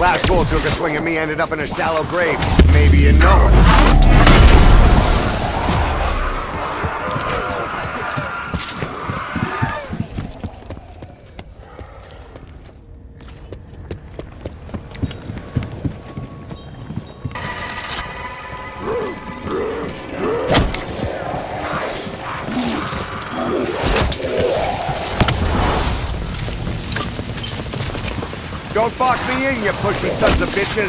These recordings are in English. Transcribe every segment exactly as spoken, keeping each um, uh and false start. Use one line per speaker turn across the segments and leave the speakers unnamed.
Last bull took a swing at me, ended up in a shallow grave. Maybe you know it. Don't box me in, you pushy sons of bitches!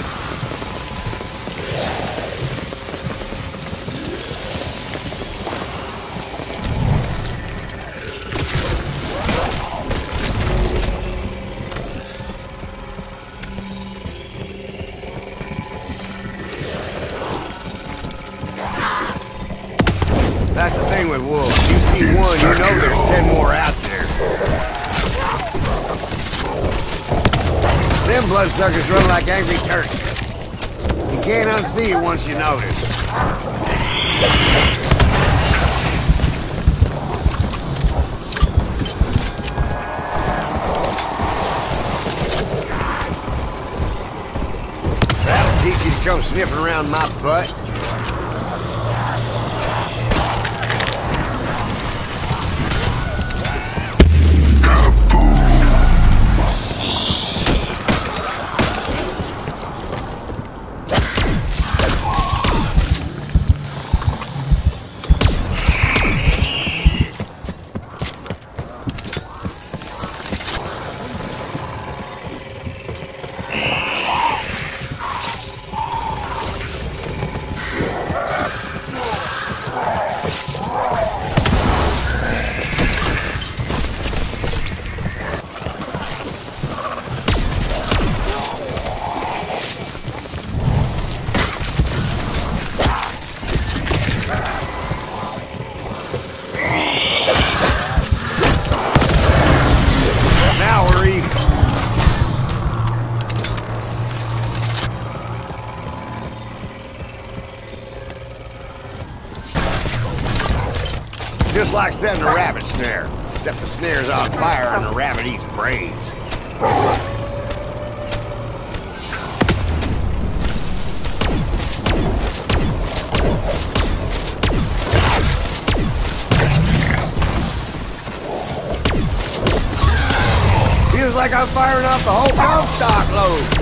That's the thing with wolves. You see one, you know there's ten more out there. Them bloodsuckers run like angry turkeys. You can't unsee it once you notice. That'll teach you to come sniffing around my butt. Just like setting a rabbit snare, except the snare's on fire and the rabbit eats brains. Feels like I'm firing off the whole comstock load.